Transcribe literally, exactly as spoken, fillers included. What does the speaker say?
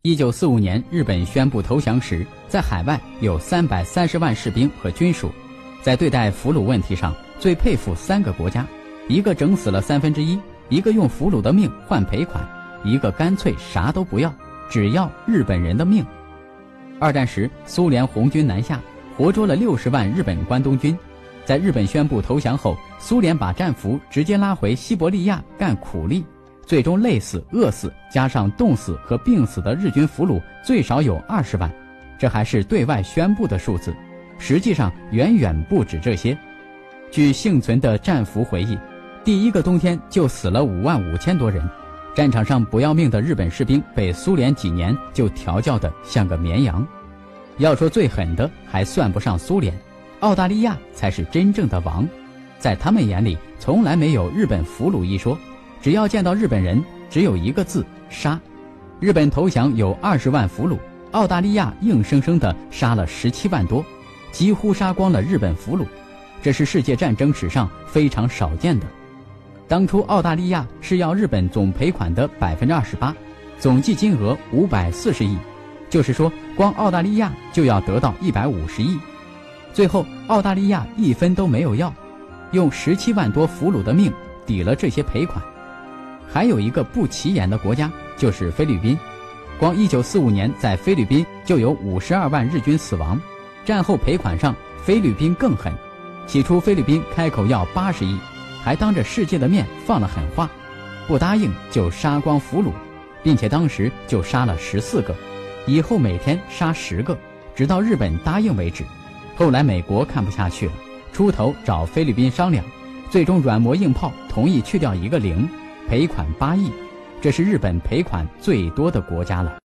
一九四五年日本宣布投降时，在海外有三百三十万士兵和军属。在对待俘虏问题上，最佩服三个国家：一个整死了三分之一，一个用俘虏的命换赔款，一个干脆啥都不要，只要日本人的命。二战时，苏联红军南下，活捉了六十万日本关东军。在日本宣布投降后，苏联把战俘直接拉回西伯利亚干苦力，最终累死、饿死，加上冻死和病死的日军俘虏最少有二十万，这还是对外宣布的数字，实际上远远不止这些。据幸存的战俘回忆，第一个冬天就死了五万五千多人，战场上不要命的日本士兵被苏联几年就调教得像个绵羊。要说最狠的，还算不上苏联，澳大利亚才是真正的王。在他们眼里，从来没有日本俘虏一说，只要见到日本人，只有一个字：杀。日本投降有二十万俘虏，澳大利亚硬生生地杀了十七万多，几乎杀光了日本俘虏，这是世界战争史上非常少见的。当初澳大利亚是要日本总赔款的百分之二十八，总计金额五百四十亿，就是说光澳大利亚就要得到一百五十亿。最后澳大利亚一分都没有要，用十七万多俘虏的命抵了这些赔款。还有一个不起眼的国家就是菲律宾，光一九四五年在菲律宾就有五十二万日军死亡。战后赔款上菲律宾更狠，起初菲律宾开口要八十亿，还当着世界的面放了狠话，不答应就杀光俘虏，并且当时就杀了十四个，以后每天杀十个，直到日本答应为止。后来美国看不下去了，出头找菲律宾商量，最终软磨硬泡同意去掉一个零，赔款八亿，这是日本赔款最多的国家了。